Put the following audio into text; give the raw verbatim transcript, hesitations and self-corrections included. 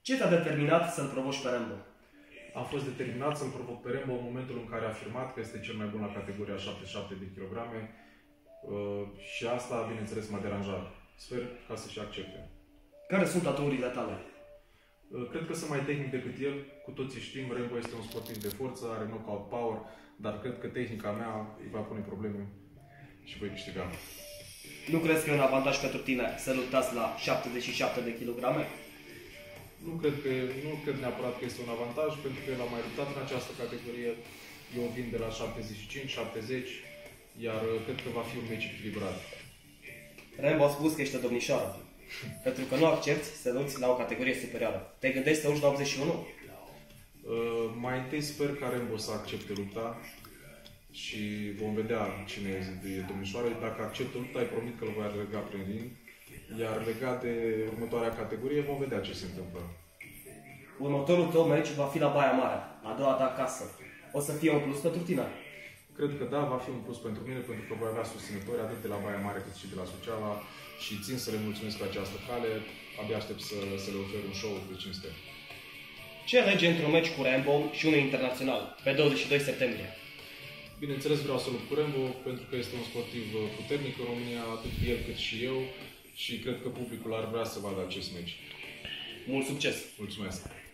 Ce te-a determinat să-l provoci pe Rambo? Am fost determinat să-l provoc pe Rambo în momentul în care a afirmat că este cel mai bun la categoria șaptezeci și șapte de kilograme și asta, bineînțeles, m-a deranjat. Sper ca să-și accepte. Care sunt aturile tale? Cred că sunt mai tehnic decât el. Cu toții știm, Rambo este un sportiv de forță, are knockout power, dar cred că tehnica mea îi va pune probleme și voi câștiga. Nu crezi că e un avantaj pentru tine să luptați la șaptezeci și șapte de kilograme? Nu cred, că, nu cred neapărat că este un avantaj, pentru că el a mai luptat în această categorie. Eu vin de la șaptezeci și cinci șaptezeci, iar cred că va fi un meci echilibrat. Rambo a spus că ești o domnișoară, pentru că nu accepti să lupți la o categorie superioară. Te gândești să urci la optzeci și unu? Uh, mai întâi sper ca Rambo să accepte lupta și vom vedea cine e domnișoară. Dacă acceptă lupta, îi promit că îl voi lega prin ring. Iar legat de următoarea categorie, vom vedea ce se întâmplă. Următorul tău meci va fi la Baia Mare, a doua ta casă. O să fie un plus pentru tine? Cred că da, va fi un plus pentru mine, pentru că voi avea susținători atât de la Baia Mare cât și de la Suceava și țin să le mulțumesc pe această cale. Abia aștept să, să le ofer un show de cinste. Ce alege într-un meci cu Rambo și unul internațional, pe douăzeci și doi septembrie? Bineînțeles, vreau să lupt cu Rambo, pentru că este un sportiv puternic în România, atât el cât și eu, și cred că publicul ar vrea să vadă acest meci. Mult succes! Mulțumesc!